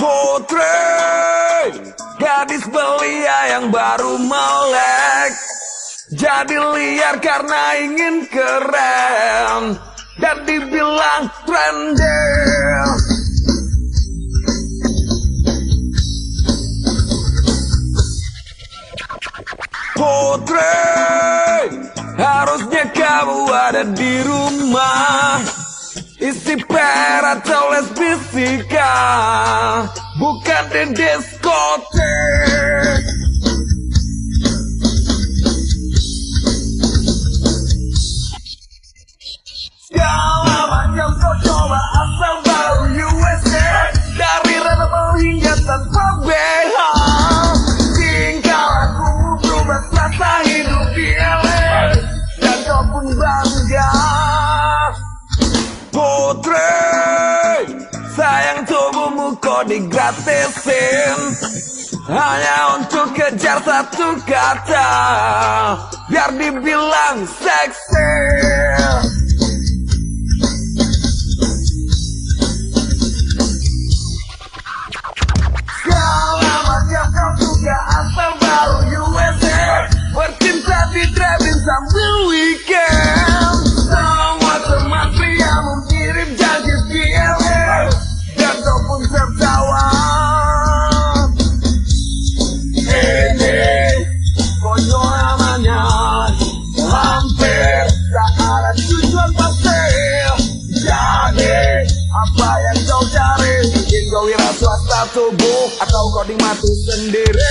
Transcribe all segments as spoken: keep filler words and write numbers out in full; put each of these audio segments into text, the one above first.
Putri, gadis belia yang baru melek, jadi liar karena ingin keren dan dibilang trendy. Putri, harusnya kamu ada di rumah, isi per atau lesbisika, bukan di diskotek. Segala macam kau coba asal baru U S A, dari rebel hingga tanpa B H. Tingkah lakumu berubah rasa hidup di L A, dan kau pun bangga. Putri, sayang tubuhmu kok digratisin, hanya untuk kejar satu kata, biar dibilang seksi. Segala macam kau juga asal baru U S A, bercinta di driving sambil weekend. Semua teman pria mengirim janji di L A, dan kau pun tertawa. Ini konyol namanya, hampir tak ada tujuan pasti. Jadi apa yang kau cari? Mungkin kau wira swasta tubuh, atau kau nikmati sendiri.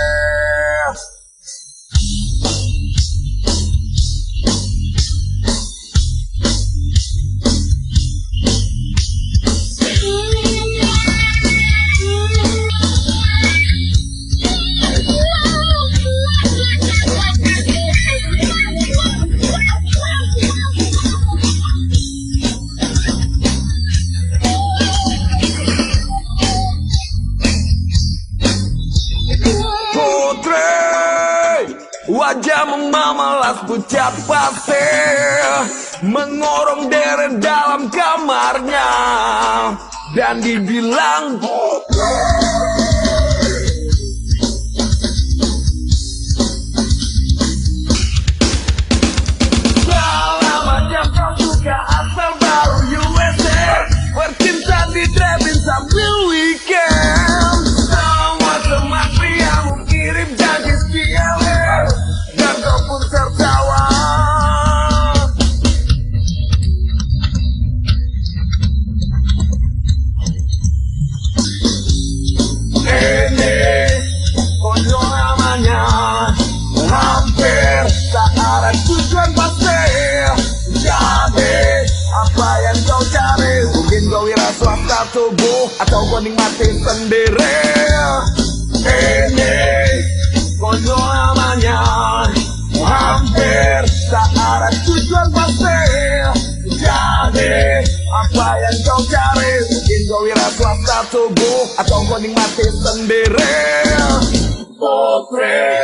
Wajahmu memelas pucat pasir, mengurung diri dalam kamarnya, dan dibilang segala macam kau juga asal baru U S A, bercinta di driving sambil weekend. Semua teman pria mengirim janji di L A, dan kau pun tertawa. Ini konyol namanya, hampir tak ada tujuan pasti. Jadi apa yang kau cari? Mungkin kau wira swasta tubuh, atau kau nikmati sendiri. Ini konyol namanya, hampir tak ada tujuan pasti. Jadi apa yang kau cari? Mungkin kau wira swasta tubuh, atau kau nikmati sendiri. Putri.